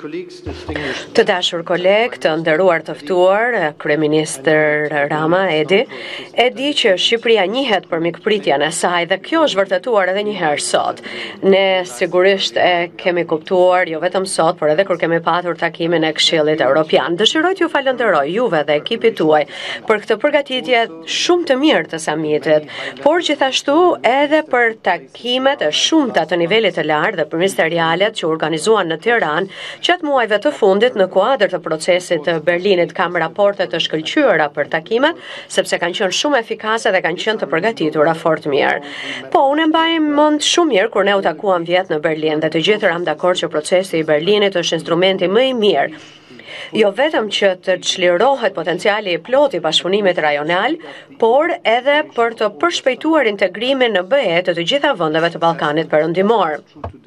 Të dashur kolegë, të nderuar të ftuar, kryeministër Rama e di që Shqipëria njihet për mikpritjen e saj dhe kjo është vërtetuar edhe një herë sot. Ne sigurisht e kemi kuptuar jo vetëm sot, por edhe kur kemi patur takimin e Këshillit Evropian. Dëshiroj t'ju falenderoj juve dhe ekipit tuaj për këtë përgatitje shumë të mirë të summitit, por gjithashtu edhe për takimet e shumta të nivelit të lartë dhe për ministerialet që organizuan në Tiranë gjatë muajve të fundit në kuadër të procesit të Berlinit. Kam raporte të shkëlqyera për takimet, sepse kanë qenë shumë efikase dhe kanë qenë të përgatitura fort mirë. Po, unë mbaj mend shumë mirë kur ne u takuam vjet në Berlin dhe të gjithë jam dakord që procesi i Berlinit është instrumenti më i mirë. Jo vetëm që të çlirohet potenciali i plotë i bashkëpunimit rajonal, por edhe për të përshpejtuar integrimin në BE të gjitha vendeve të Ballkanit Perëndimor.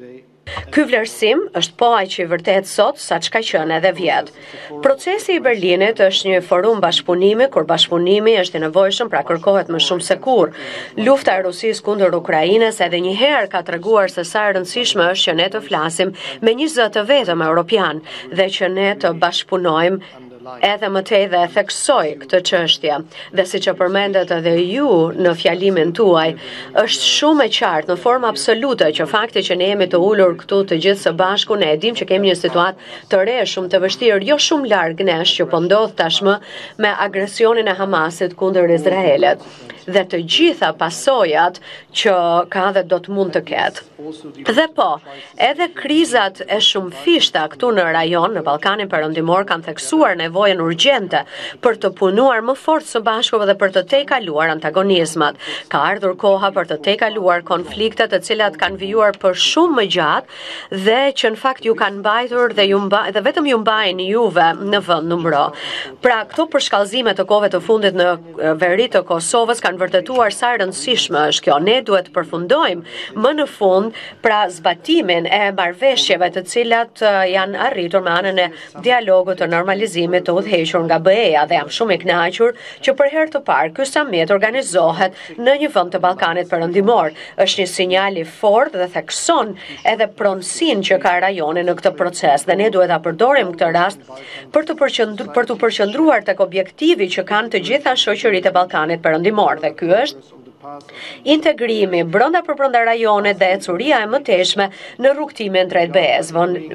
Ky vlerësim është po aq i vërtet sot sa çka qenë edhe vjet. Procesi i Berlinit është një forum bashkëpunimi kur bashkëpunimi është i nevojshëm, pra kërkohet më shumë se kurrë. Lufta e Rusisë kundër Ukrainës edhe një herë ka treguar se sa e rëndësishme është që ne të flasim me një zë të vetëm evropian dhe që ne të bashkëpunojmë edhe më tej dhe theksoj këtë çështje. Dhe siç e përmendet edhe ju në fjalimin tuaj, është shumë e qartë në formë absolute që fakti që ne jemi të ulur këtu të gjithë së bashku, ne e dim që kemi një situatë të re shumë të vështirë, jo shumë larg nesh që po ndodh tashmë me agresionin e Hamasit kundër Izraelit dhe të gjitha pasojat që ka dhe do të mund të ketë. Dhe po, edhe krizat e shumë fishta këtu në rajon, në Ballkanin Perëndimor, kanë theksuar nevojën urgjente për të punuar më fort së bashku dhe për të tejkaluar antagonizmat. Ka ardhur koha për të tejkaluar konfliktet të cilat kanë vijuar për shumë më gjatë dhe që në fakt ju kanë mbajtur dhe vetëm ju mbajnë juve në vend numëro. Pra, këto përshkallëzime të kohëve të fundit në veri të Kosovës kanë vërtetuar sa rëndësishme është kjo. Ne duhet të përfundojmë më në fund pra zbatimin e marrëveshjeve të cilat janë arritur me anën e dialogut të normalizimit të udhëhequr nga BE-ja dhe jam shumë i kënaqur që për herë të parë ky summit organizohet në një vend të Ballkanit Perëndimor. Është një sinjal i fortë dhe thekson edhe pronësinë që ka rajoni në këtë proces dhe ne duhet ta përdorim këtë rast për të përqendruar tek objektivi që kanë të gjitha shoqëritë e Ballkanit Perëndimor. Dhe ky është integrimi brenda rajonit dhe ecuria e mëtejshme në rrugtimin drejt BE-s.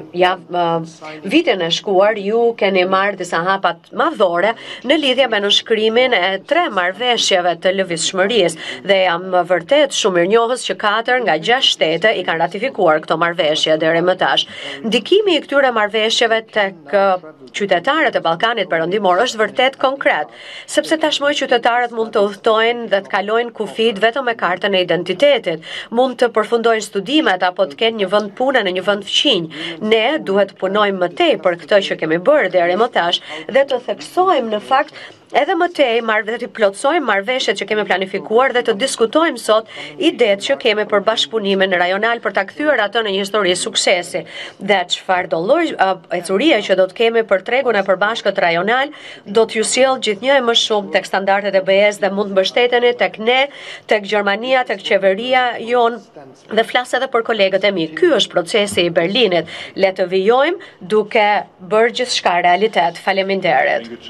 Vitin e shkuar ju keni marrë disa hapat madhore në lidhje me nënshkrimin e 3 marrëveshjeve të lëvizshmërisë dhe jam vërtet shumë mirënjohës që 4 nga 6 shtete i kanë ratifikuar këto marrëveshje deri më tash. Ndikimi i këtyre marrëveshjeve tek qytetarët e Ballkanit Perëndimor është vërtet konkret, sepse tashmë qytetarët mund të udhtojnë dhe të kalojnë kufit vetëm me kartën e identitetit, mund të përfundojnë studimet apo të kenë një vend pune në një vend fqinj. Ne duhet të punojmë më tej për këtë që kemi bërë deri më tash dhe të theksojmë në fakt edhe më tej dhe të plotësojmë marrëveshjet që kemi planifikuar dhe të diskutojmë sot idetë që kemi për bashkëpunimin rajonal për ta kthyer atë në një histori suksesi. Dhe çfarë do lloj ecurie që do të kemi për tregun e përbashkët rajonal, do t'ju sjell gjithnjë e më shumë tek standardet e BE-s dhe mund të mbështeteni tek ne, tek Gjermania, tek qeveria jon dhe flas edhe për kolegët e mi. Ky është procesi i Berlinit. Le të vijojmë duke bërë gjithçka realitet. Faleminderit.